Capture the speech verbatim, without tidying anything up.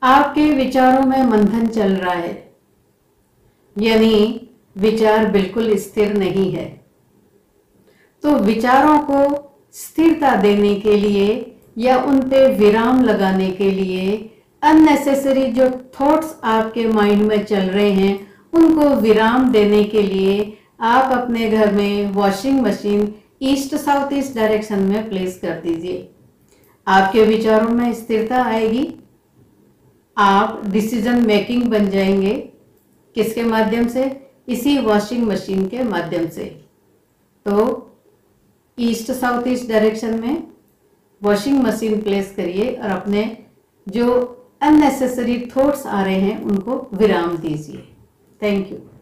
आपके विचारों में मंथन चल रहा है, यानी विचार बिल्कुल स्थिर नहीं है। तो विचारों को स्थिरता देने के लिए या उन पे विराम लगाने के लिए अननेसेसरी जो थॉट्स आपके माइंड में चल रहे हैं उनको विराम देने के लिए आप अपने घर में washing machine east south east direction में प्लेस कर दीजिए। आपके विचारों में स्थिरता आएगी, आप डिसीजन मेकिंग बन जाएंगे। किसके माध्यम से? इसी वॉशिंग मशीन के माध्यम से। तो ईस्ट साउथ ईस्ट डायरेक्शन में वॉशिंग मशीन प्लेस करिए और अपने जो अननेसेसरी थॉट्स आ रहे हैं उनको विराम दीजिए। Thank you.